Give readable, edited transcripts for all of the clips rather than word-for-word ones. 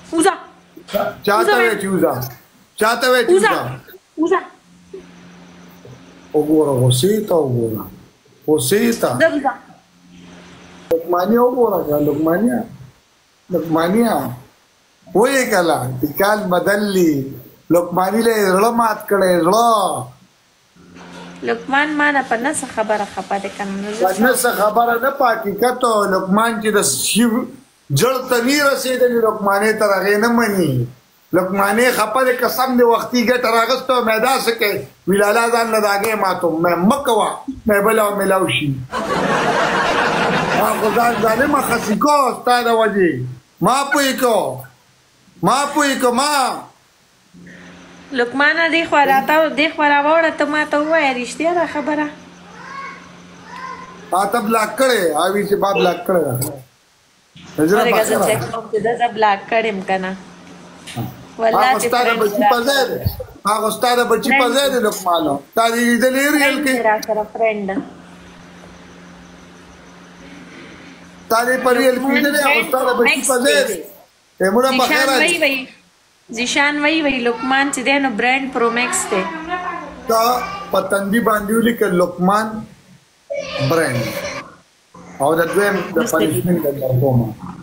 وزا چاته وې چوزا چاته وې چوزا وزا وګوره غوسیتا وګوره غوسیتا دبزا لقمانیا وګوره لقمانیا وې کلا دکال بدللی لقمانی له زړه مات کړي زړه لقمان ما نه پنه څه خبره خپه کنه نه څه خبره نه پاکي کته لقمان چې د شیو جړ تنی رسیدلی لقمانه تر هغه نه مني لقمانه خپه قسم دی وختي ګټ راغستو میدا سکے ویلالا ځان نه داګه ماتو مې مکوا مې بلاو ملاو شي خدا ظالم خسیکو ستاد وجي ما پوي کو ما لقمان دی خواراته دی خورا وړه ته ما ته وای رښتیا دا خبره تب لاک کړي اوی چې باب لاک کړي نظر په څه چیک کوم چې دا بلاک کړم کنه والله چې هغه استاد بچی په ځای دی لقمانو تا دې دې ریل کې را سره فرند تا دې په ریل کې دې استاد بچی په ځای دی موږ په خیره زیشان وی لقمان چې دی نو برانډ پرو میکس دی تا پتندی باندې ولیکل لقمان برانډ او د دویم د پنځمین د کومه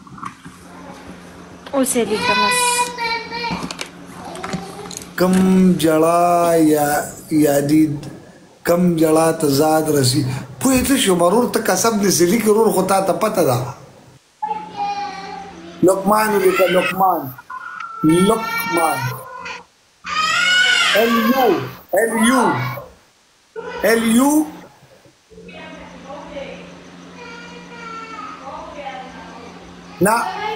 اوسه لیکم کم جړه یا یادید کم جړه تزاد رسی پوه ته شو مرور ته قسم دې سلی کرور خطا ته پته ده لقمان لیکل لقمان L-U na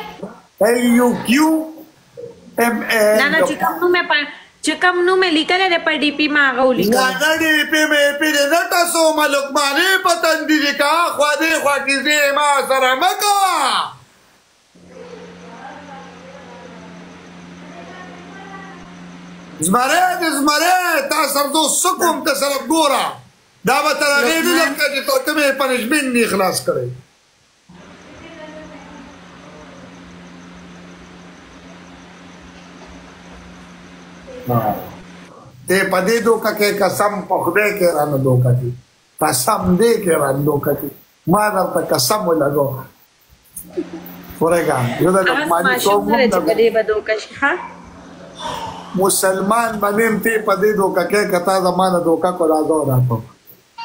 L-U-Q-M-A ना चिकम नु में लिखल है पर डीपी में आगा लिखल ना डीपी में पी न तसो लकमाने पतंदी का ख्वादे ख्वाकिजे मा सरमका زمره تا سردو سکم ته سره ګورا دا به تر هغې نه لکه چې ته مې پنشمنټ نه خلاص کړی ته په دې دوکه کې قسم په خدای کې رانه دوکه کې قسم دې کې رانه دوکه کې ما درته قسم ولګو ورګا یو د لقماني مسلمان بنیم تی پدې دوکا کې کتا زمانه دوکا کو راځو راځو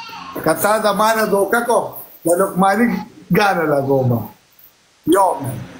کتا زمانه دوکا کو د لقمانی ګان لګوما یوم